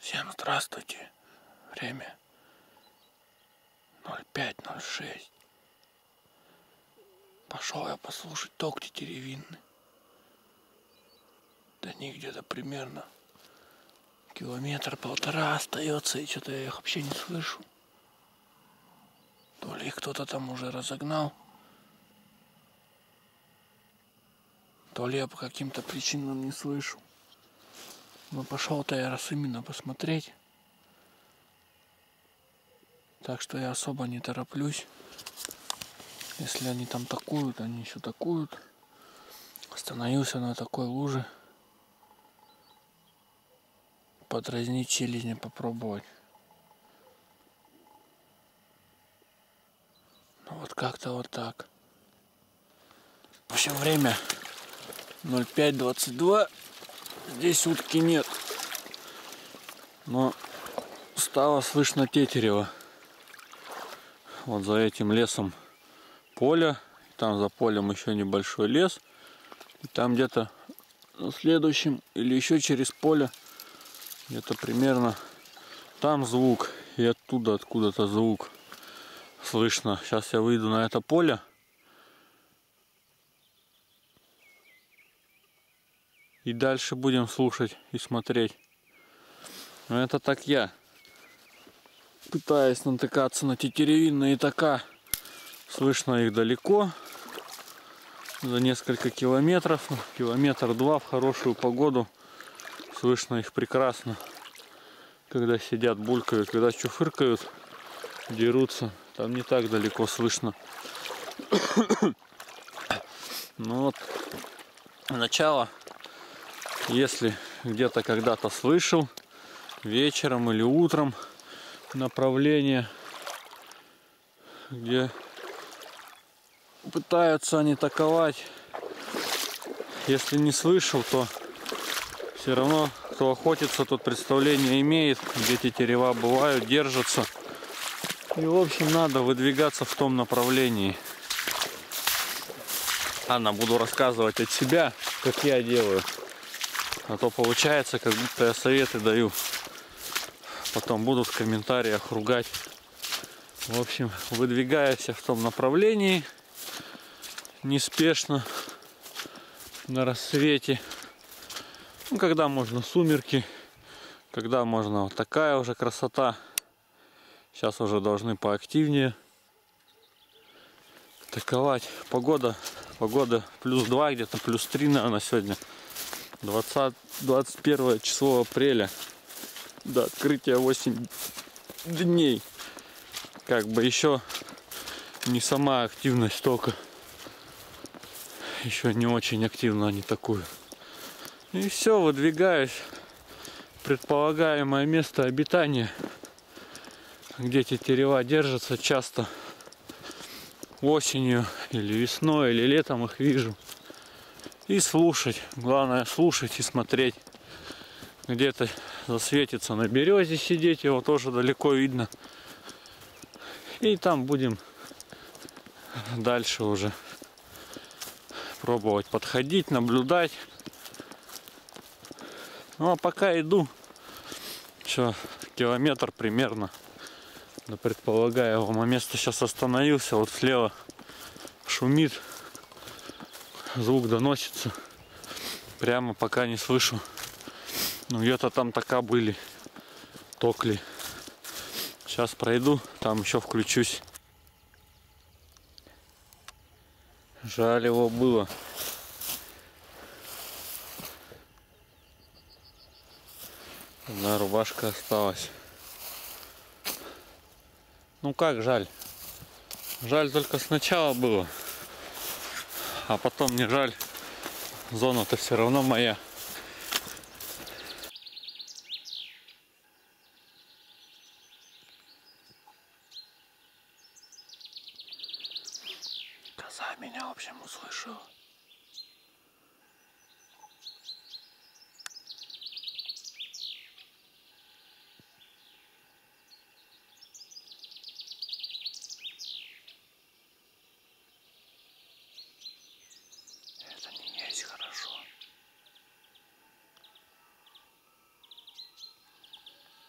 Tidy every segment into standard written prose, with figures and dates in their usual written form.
Всем здравствуйте. Время 05:06. Пошел я послушать ток тетеревинный. До них где-то примерно километр-полтора остается, и что-то я их вообще не слышу. То ли их кто-то там уже разогнал, то ли я по каким-то причинам не слышу. Но пошел-то я раз именно посмотреть. Так что я особо не тороплюсь. Если они там такуют, они еще такуют. Остановился на такой луже. Подразнить селезня, попробовать. Ну вот как-то вот так. В общем, время 05:22. Здесь утки нет. Но стало слышно тетерева. Вот за этим лесом поле. Там за полем еще небольшой лес. И там где-то на следующем или еще через поле где-то примерно там звук. И оттуда откуда-то звук слышно. Сейчас я выйду на это поле. И дальше будем слушать и смотреть. Но это так я пытаюсь натыкаться на тетеревинные тока. Слышно их далеко. За несколько километров. Километр-два в хорошую погоду. Слышно их прекрасно. Когда сидят, булькают, когда чуфыркают, дерутся. Там не так далеко слышно. Ну вот, начало. Если где-то когда-то слышал, вечером или утром направление, где пытаются они атаковать. Если не слышал, то все равно, кто охотится, тот представление имеет, где тетерева бывают, держатся. И в общем надо выдвигаться в том направлении. Ладно, буду рассказывать от себя, как я делаю. А то получается, как будто я советы даю. Потом будут в комментариях ругать. В общем, выдвигайся в том направлении. Неспешно. На рассвете. Ну, когда можно сумерки. Когда можно вот такая уже красота. Сейчас уже должны поактивнее атаковать. Погода +2, где-то +3, наверное, сегодня. 21 число апреля. До открытия 8 дней. Как бы еще не сама активность тока. Еще не очень активно они такую. И все, выдвигаюсь. Предполагаемое место обитания. Где тетерева держатся часто. Осенью или весной, или летом их вижу. И слушать. Главное слушать и смотреть. Где-то засветится на березе сидеть. Его тоже далеко видно. И там будем дальше уже пробовать подходить, наблюдать. Ну а пока иду. Еще километр примерно до предполагаемого места. Сейчас остановился. Вот слева шумит. Звук доносится. Прямо пока не слышу. Ну где-то там тока были. Токли. Сейчас пройду. Там еще включусь. Жаль, его было. Одна рубашка осталась. Ну как жаль? Жаль только сначала было. А потом не жаль. Зона-то все равно моя. Коза меня, в общем, услышала. Это не есть хорошо.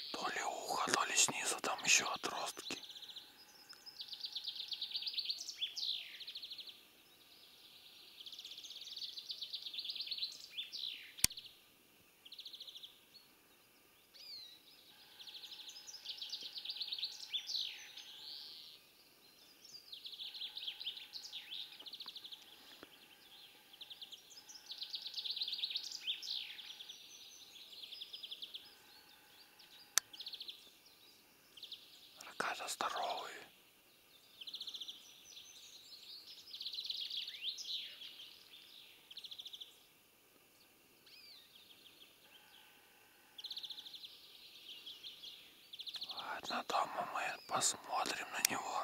То ли ухо, то ли снизу там еще отростки. Рогата здоровые. Ладно, дома мы посмотрим на него.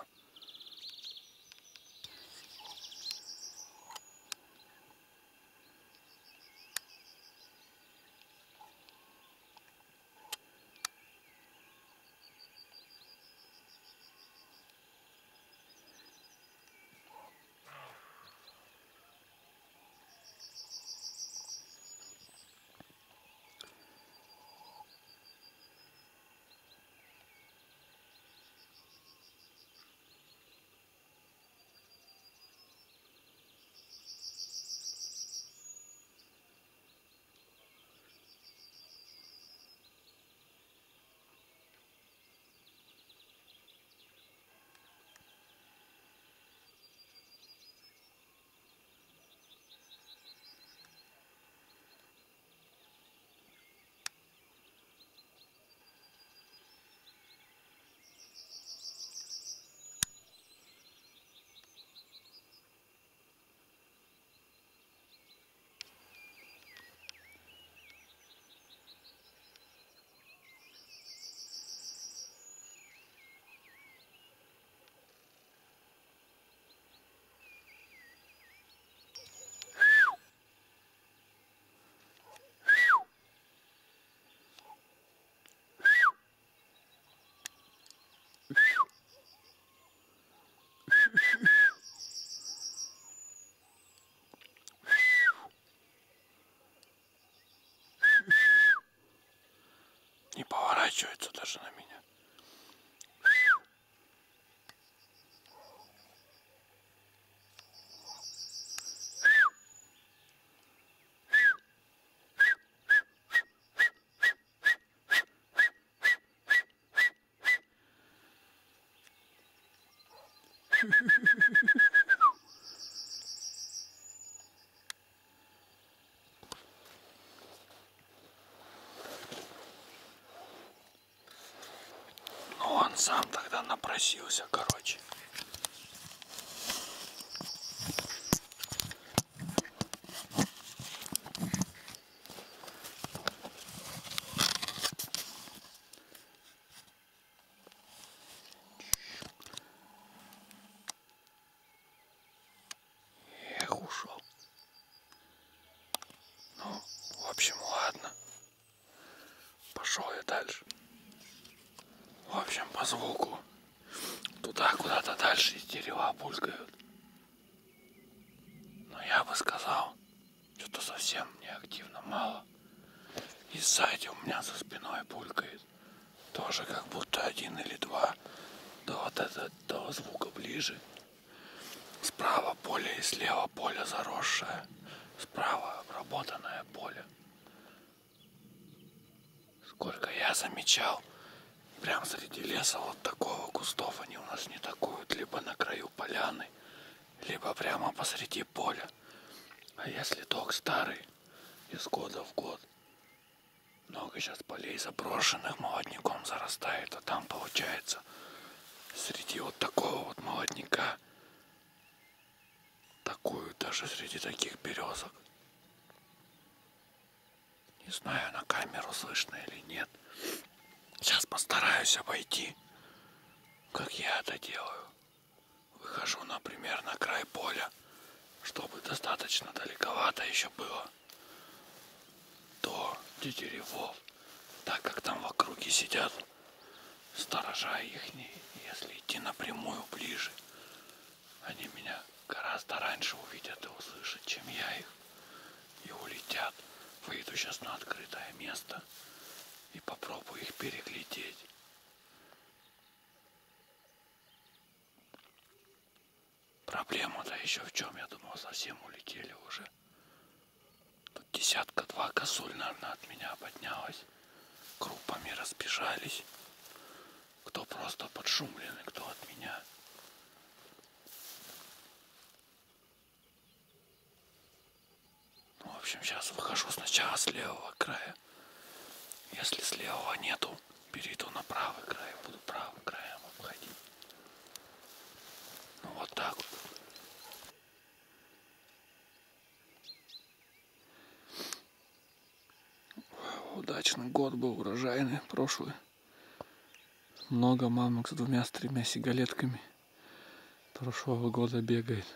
Не поворачивается даже на меня. Ну он сам тогда напросился, короче. Эх, ушел. Ну, в общем, ладно. Пошел я дальше. В общем, по звуку туда куда-то дальше дерева булькают. Но я бы сказал, что-то совсем неактивно мало. И сзади у меня за спиной булькает. Тоже как будто один или два. До звука ближе. Справа поле и слева поле заросшее. Справа обработанное поле. Сколько я замечал, прям среди леса вот такого кустов они у нас не такуют. Либо на краю поляны, либо прямо посреди поля. А если ток старый, из года в год, много сейчас полей заброшенных молодняком зарастает, а там получается среди вот такого вот молодняка такую даже среди таких березок. Не знаю, на камеру слышно или нет. Сейчас постараюсь обойти, как я это делаю. Выхожу, например, на край поля, чтобы достаточно далековато еще было до деревов, так как там в округе сидят сторожа ихние. Если идти напрямую ближе, они меня гораздо раньше увидят и услышат, чем я их, и улетят. Выйду сейчас на открытое место и попробую их переглядеть. еще в чем, я думал, совсем улетели уже. Тут десятка-два косуль, наверное, от меня поднялась. Группами разбежались. Кто просто подшумленный, кто от меня. Ну, в общем, сейчас выхожу сначала с левого края. Если с левого нету, перейду на правый край, буду правым краем обходить. Ну вот так вот. Удачный год был, урожайный, прошлый. Много мамок с 2-3 сигалетками прошлого года бегает.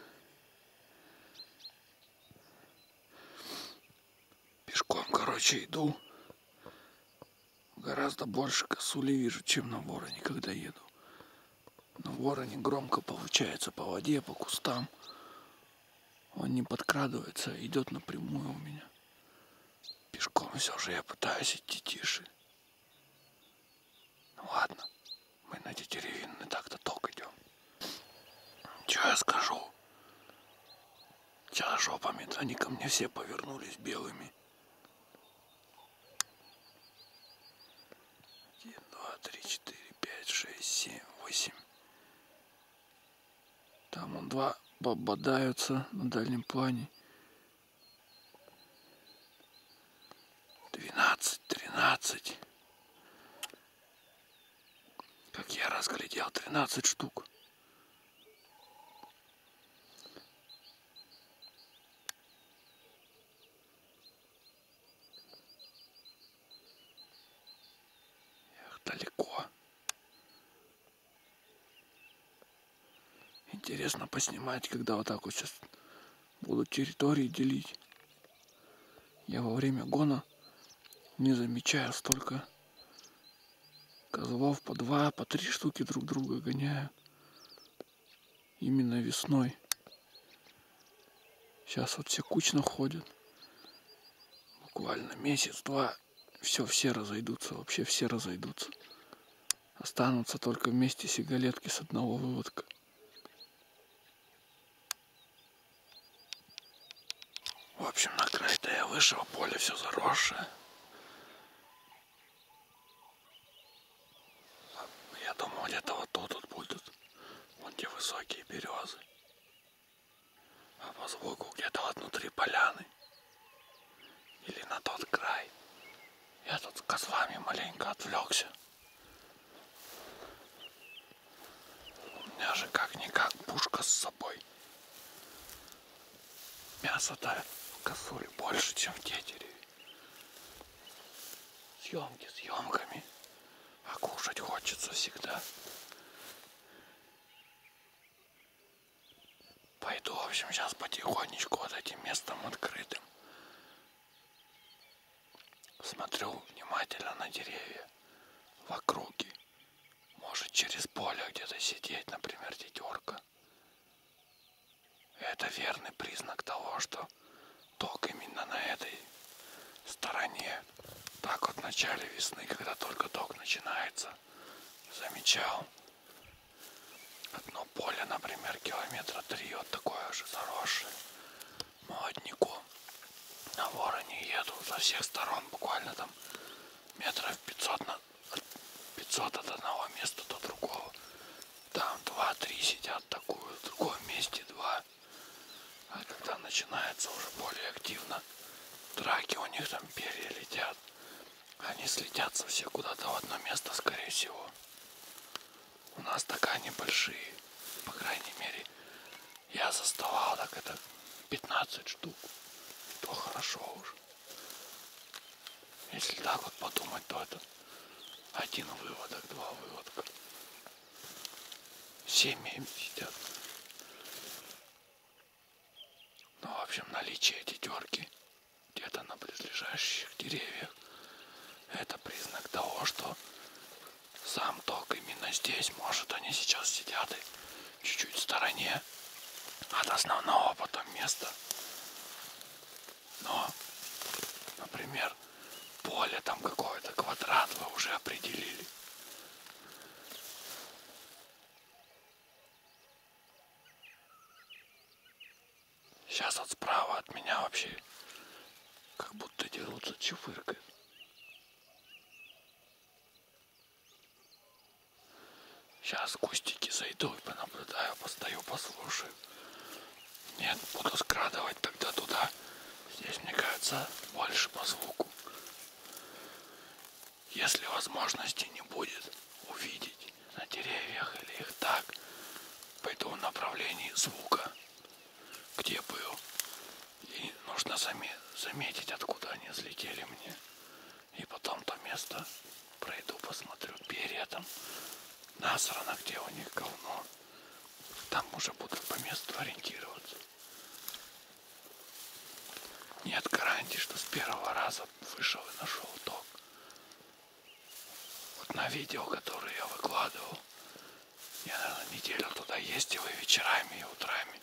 Пешком, короче, иду. Гораздо больше косули вижу, чем на Вороне, когда еду. На Вороне громко получается по воде, по кустам. Он не подкрадывается, идет напрямую у меня. Пешком все же я пытаюсь идти тише. Ну ладно, мы на эти деревинные так-то ток идем. Че я скажу? Сейчас жопами, они ко мне все повернулись белыми. 1, 2, 3, 4, 5, 6, 7, 8. Там он 2 попадаются на дальнем плане. 12, 13. Как я разглядел, 13 штук. Эх, далеко. Интересно поснимать, когда вот так вот сейчас буду территории делить. Я во время гона не замечаю столько козлов, по 2, по 3 штуки друг друга гоняют. Именно весной. Сейчас вот все кучно ходят. Буквально месяц-два. Все разойдутся. Вообще все разойдутся. Останутся только вместе сигалетки с одного выводка. В общем, на край-то я вышел. Поле все заросшее. Я думал, где-то вот тут будут. Вон те высокие березы. А по звуку где-то вот внутри поляны. Или на тот край. Я тут с козлами маленько отвлекся. У меня же как-никак пушка с собой. Мясо-то в косуле больше, чем в тетереве. Съемки съемками. А кушать хочется всегда. Пойду, в общем, сейчас потихонечку вот этим местом открытым. Смотрю внимательно на деревья в округе. Может, через поле где-то сидеть, например, тетерка. Это верный признак того, что ток именно на этой стороне. Так вот в начале весны, когда только ток начинается, замечал. Одно поле, например, километра 3, вот такое же заросшее молодняком. На Вороне еду со всех сторон, буквально там метров 500 от одного места до другого. Там 2-3 сидят такую, в другом месте 2. А когда начинается уже более активно драки, у них там перья летят. Они слетятся все куда-то в одно место, скорее всего. У нас такая небольшие, по крайней мере, я заставал так это 15 штук. То хорошо уже. Если так вот подумать, то это 1 выводок, 2 выводка. Семьями сидят. Ну, в общем, наличие тетерки где-то на близлежащих деревьях — это признак того, что сам ток именно здесь. Может, они сейчас сидят и чуть-чуть в стороне от основного потом места. Но, например, поле там какой-то квадрат вы уже определили. вообще как будто дерутся, чуфыркают. Сейчас в кустики зайду и понаблюдаю, постою, послушаю. Нет, буду скрадывать тогда туда. Здесь, мне кажется, больше по звуку. Если возможности не будет увидеть на деревьях или их так, пойду в направлении звука, где был. И нужно заметить, откуда они взлетели мне. И потом то место пройду, посмотрю, перья там насрано, где у них говно. Там уже буду по месту ориентироваться. Нет гарантии, что с первого раза вышел и нашел ток. Вот на видео, которое я выкладывал, я, наверное, неделю туда ездил и вечерами, и утрами.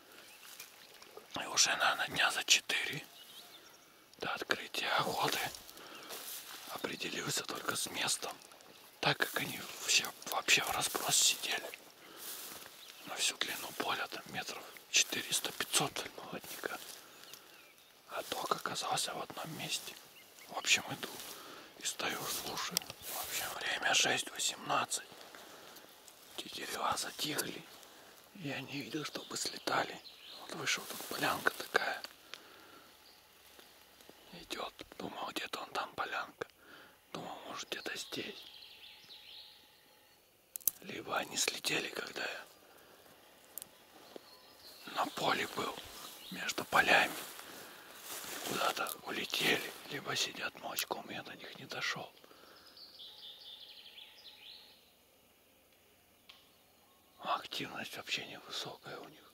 И уже, наверное, дня за 4 до открытия охоты определился только с местом, так как они вообще в разброс сидели на всю длину поля, там метров 400-500 молодняка. А ток оказался в одном месте. В общем, иду и стою, слушаю. В общем, время 6:18. Тетерева затихли. Я не видел, чтобы слетали. Вот вышел, тут полянка такая. Идет. Думал, где-то он там полянка. Думал, может, где-то здесь. Либо они слетели, когда я на поле был, между полями. Куда-то улетели, либо сидят молчком, я до них не дошел. Активность вообще невысокая у них.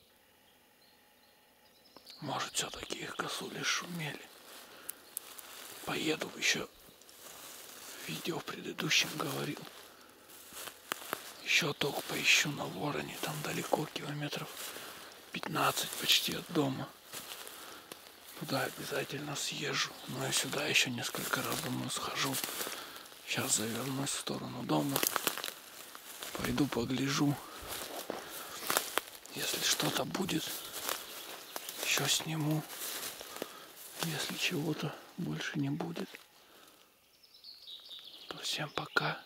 Может, все-таки их косули шумели. Поеду еще, в видео в предыдущем говорил. Еще ток поищу на Вороне, там далеко, километров 15 почти от дома. Туда обязательно съезжу. Но и сюда еще несколько раз, думаю, схожу. Сейчас завернусь в сторону дома. Пойду погляжу. Если что-то будет, еще сниму. Если чего-то больше не будет, то всем пока.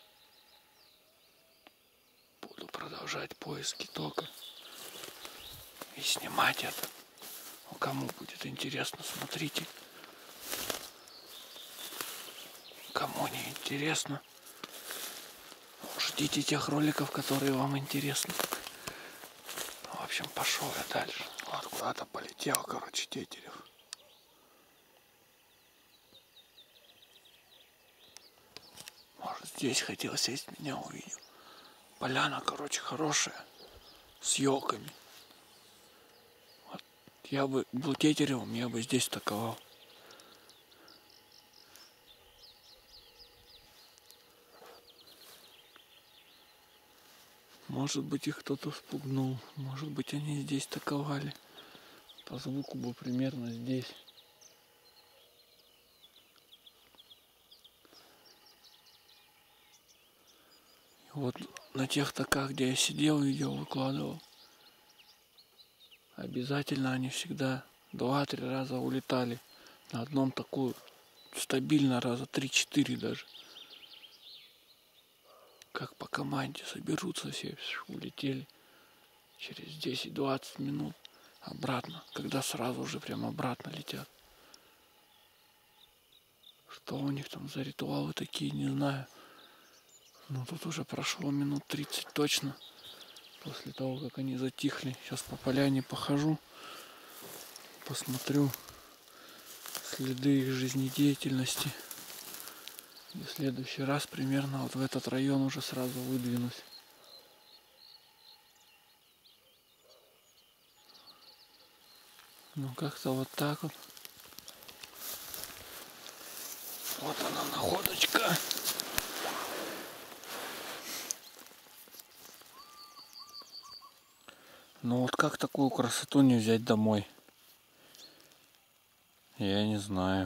Буду продолжать поиски тока и снимать это. Кому будет интересно, смотрите. Кому не интересно, ждите тех роликов, которые вам интересны. В общем, пошел я дальше. Вот куда-то полетел, короче, Тетерев. Может, здесь хотел сесть, меня увидел. Поляна, короче, хорошая, с елками. Вот я бы был Тетеревым, я бы здесь таковал. Может быть, их кто-то спугнул. Может быть, они здесь таковали. По звуку бы примерно здесь. И вот на тех токах, где я сидел, видео выкладывал, обязательно они всегда 2-3 раза улетали. На одном такую стабильно раза 3-4 даже. Как по команде соберутся все, улетели через 10-20 минут обратно, когда сразу же прям обратно летят. Что у них там за ритуалы такие, не знаю. Но тут уже прошло минут 30 точно после того, как они затихли. Сейчас по поляне похожу, посмотрю следы их жизнедеятельности. И в следующий раз примерно вот в этот район уже сразу выдвинусь. Ну как-то вот так вот. Вот она, находочка. Ну вот как такую красоту не взять домой? Я не знаю.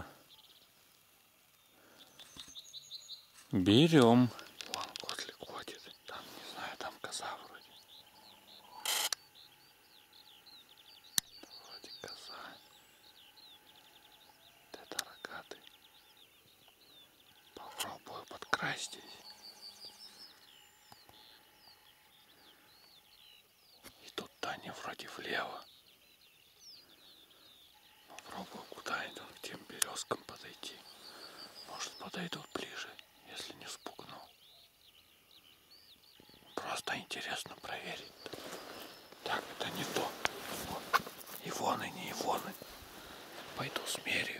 Берем. Вон котлик ходит. Там, не знаю, там коза вроде. Вроде коза. сарай здесь. И тут Таня вроде влево. Попробую куда-нибудь к тем березкам подойти. Может, подойдут ближе, если не спугну. Просто интересно проверить. Так, это не то. Вот. Ивоны, не ивоны. Пойду смерю.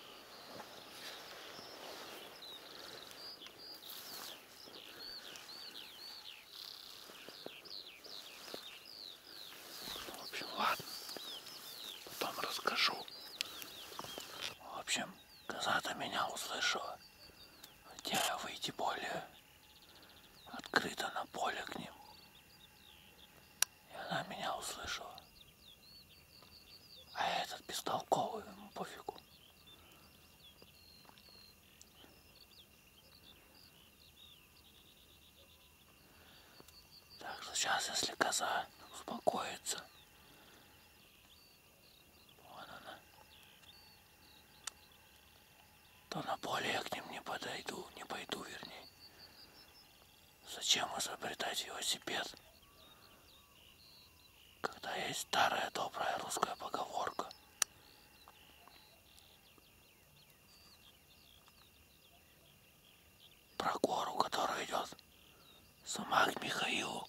В общем, ладно. Потом расскажу. В общем, коза-то меня услышала. Хотела я выйти более открыто на поле к ним. И она меня услышала. А этот бестолковый, ему пофигу. Так что сейчас, если коза успокоится, вон она, то на поле я к ним не подойду, не пойду вернее. Зачем изобретать велосипед, когда есть старая добрая русская поговорка? Про гору, которая идет сама к Михаилу.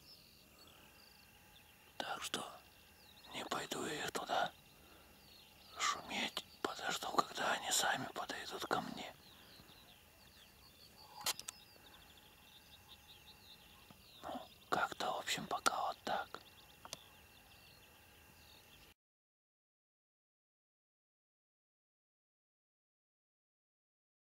Так что не пойду я туда шуметь, подожду, когда они сами подойдут ко мне. Ну, как-то, в общем, пока.